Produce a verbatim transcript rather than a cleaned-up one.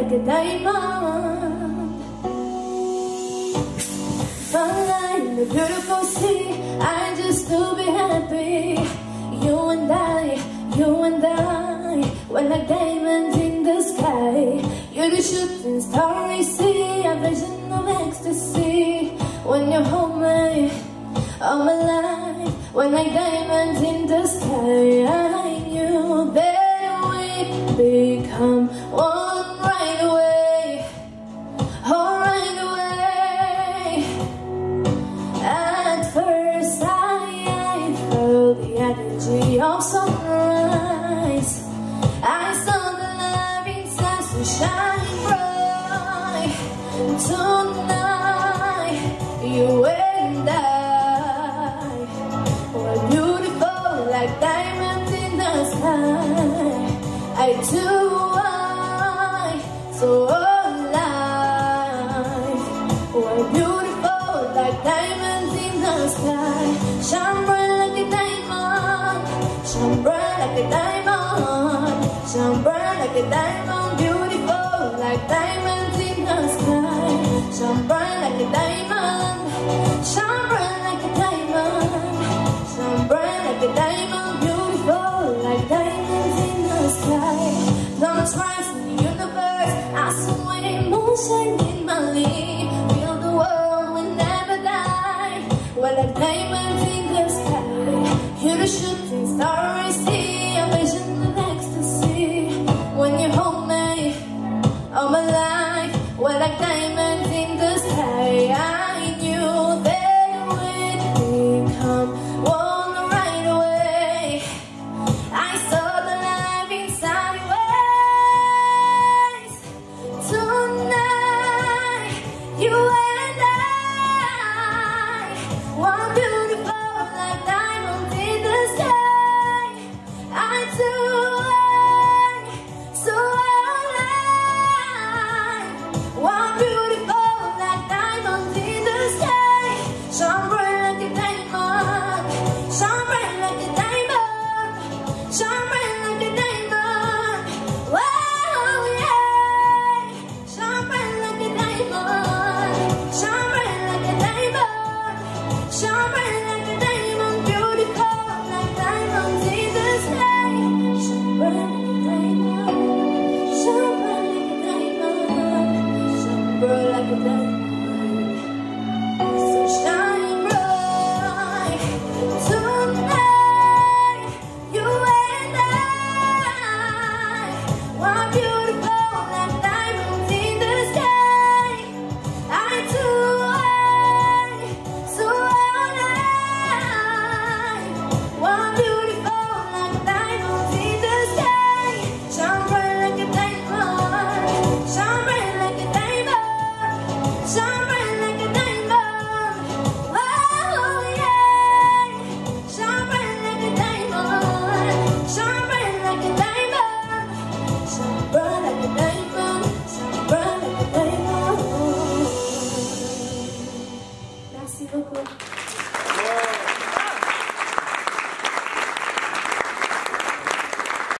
like a diamond. Sunlight in the beautiful sea, I just to be happy. You and I, you and I, we're like diamonds in the sky. You're the shooting star I see, a vision of ecstasy. When you hold me, all my life, we're like diamonds in the sky. I knew that we'd become one right away, oh right away. At first I, I felt the energy of sunrise. I saw the love inside so shine bright. Tonight, you and I were beautiful like diamonds in the sky. I too, I so alive. We're beautiful like diamonds in the sky. Shine bright like a diamond, shine bright like a diamond, shine bright like a diamond, beautiful like diamonds in the sky. Shine bright like a diamond, shine bright like a diamond, shine bright like a diamond, beautiful like diamonds in the sky. Don't rise in the universe, I saw emotion in my leaf. Feel the world will never die. We're like diamonds in the sky. You're the shooting star I see, a vision of ecstasy. When you hold me, all my life, we're like diamonds in the sky. I knew that we'd become one right away. I saw the light inside your eyes. Tonight, you and I, one beautiful like diamonds in the sky. I too, so alive. One beautiful like diamonds in the sky. Shine bright like a diamond, shine bright like a diamond, shine bright like a diamond. Wow, yeah. Shine bright like a diamond, shine bright like a diamond, shine bright like